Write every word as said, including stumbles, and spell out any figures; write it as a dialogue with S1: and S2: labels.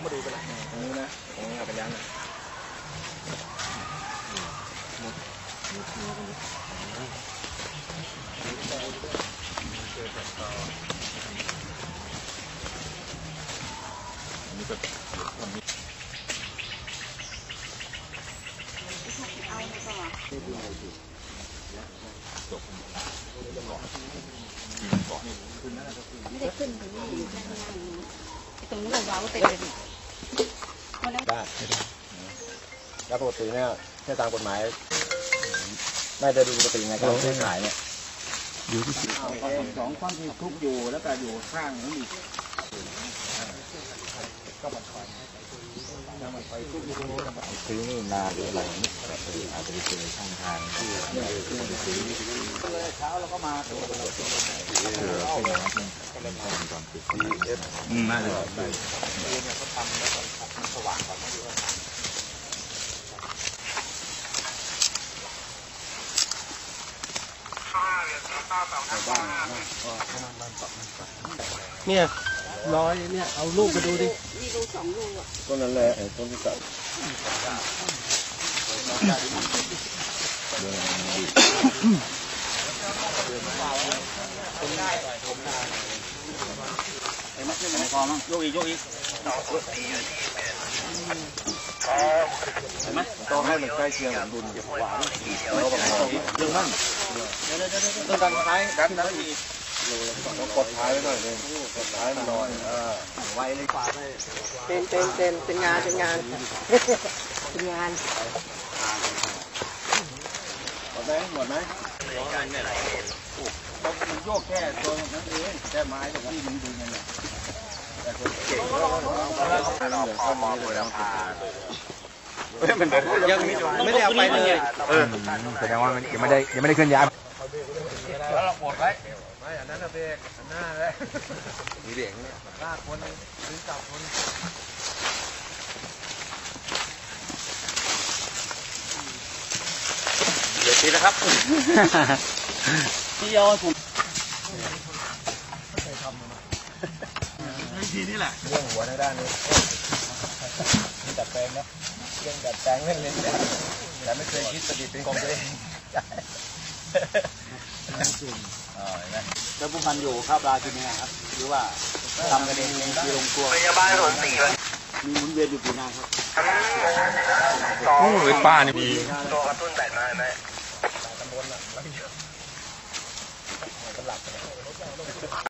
S1: มาดูไปแล้วตรงนี้นะตรงนี้เอาไปยันนี่ก็ทำนี้จบ
S2: ไม่ได้ขึ้นถึงนี่อยู่ข้างล่างไอ้ตรงนู้นเราว้าวเต็มเลยดิ
S1: ได้แล้วปกติเนี่ยถ้าตามกฎหมายได้จะดูปกติไงการซื้อขายเนี่ยอยู่ที่สองข้อนที่ทุกอยู่แล้วก็อยู่ข้างนี้อีกก็มันไปถ้ามันไปทุกอยู่ซื้อนี่นาหรืออะไรนี่แบบอาจจะไปเจอช่องทางที่เนี่ยคือซื้อเลยเช้าแล้วก็มาตัวเราตัวเราขึ้นมาก็เลยมาตอนปิดอืมน่าจะได้เนี่ยเขาทำแล้วตอนมันสว่างก่อนไม่รู้ว่าเนี่ยร้อยเนี่ยเอาลูกไปดูดิ
S2: นี่ดูสองลูกอ่ะ
S1: ต้นนั้นแหละต้นที่ตัดเห็นไหมขึ้นมาพอมั้งโยกอีกโยกอีกเห็นไหมต้องให้มันใกล้เคียงกับดุลหวานเราแบบเรื่องมั่นต้องดันท้ายดันดันอีกเรากดท้ายไว้หน่อยเลยกดท้ายมันลอยอ่าไวเลยกว่าได้
S2: เป็นเป็นเป็นเป็นงานเป็นงานเป็นงาน
S1: หมดไหมหมดไหมการไม่ไหลมันโยกแค่ตัวนั้นเองแค่ไม้ตรงที่มันดึงนั่นแหละแต่คนเก่งเราเข้ามองเลยแล้วพายังไม่ได้เอาไปเลยเออ
S3: แสดงว่ามันยังไม่ได้ยังไม่ได้เคลื่อนย้าย
S1: แล้วเราปลดไว้ไม่อันนั้นเบรกอันหน้าเลยมีเบรกเนี่ยลากคนดึงจับคนเดี๋ยวทีนะครับพี่ยอผมทีนี่แหละเรื่องหัวในด้านนี้ดัดแปลงนะเรื่องดัดแปลงเรื่องเล่นแต่แต่ไม่เคยคิดประดิษฐ์เป็นของตัวเองแล้วผู้พันอยู่ข้าวปลากินยังไงครับหรือว่าทำกันเองเองที่ลงตัวพยาบาลหลงตีเลยมีหมุนเวียนอยู่กี่นานครับ
S3: โอ้ยป้านี่มี
S1: ตัวกระตุ้นแบตมาไหมตำบลอ่ะ